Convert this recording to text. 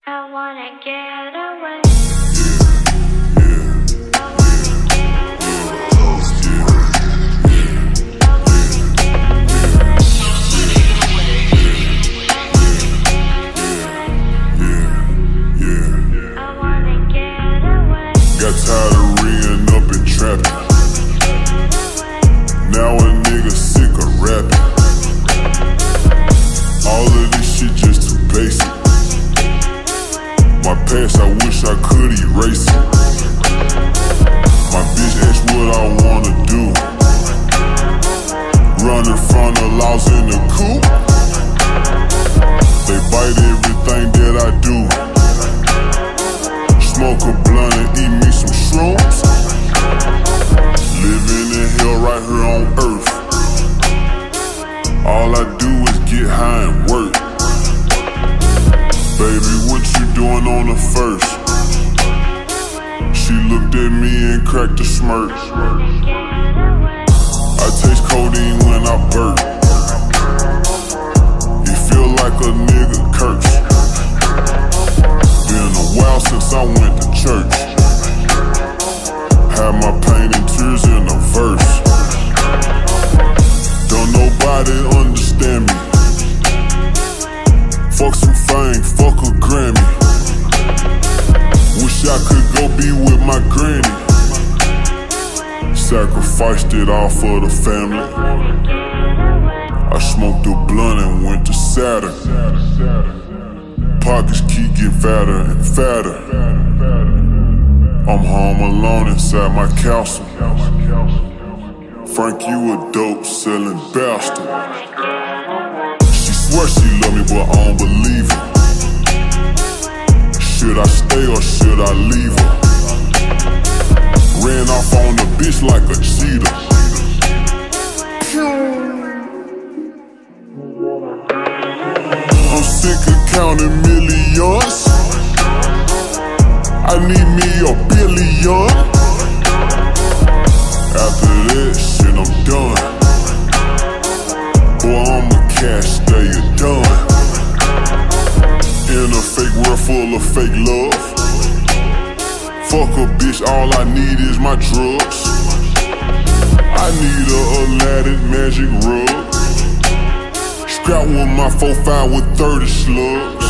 I wanna get away. Got tired of ringing up and trapping. Now a nigga sick of rapping. All of this shit just too basic. My past, I wish I could erase it. My bitch asked what I wanna do. Running from the laws in the coop. They bite everything that I do. Smoke a blunt and eat me some shrooms. Living in hell right here on earth. All I do is get high and work. Baby, what you doing on the first? She looked at me and cracked a smirk. I taste codeine when I burp. It feel like a nigga curse. Been a while since I went to church. Had my pain and tears in a verse. Don't nobody understand me. Fuck some fame, fuck a Grammy. Wish I could go be with my granny. Sacrificed it all for the family. I smoked a blunt and went to Saturn. Pockets keep getting fatter and fatter. I'm home alone inside my castle. Frank, you a dope selling bastard. She swear she love me, but I don't believe her. Should I stay or should I leave her? Ran off on the bitch like a cheetah. I'm sick of counting millions. I need me a billion. After that shit, I'm done. Boy, I'm a cash stayer, done. In a fake world full of fake love. Fuck a bitch, all I need is my drugs. I need a Aladdin magic rug. Scrap with my 4-5 with 30 slugs.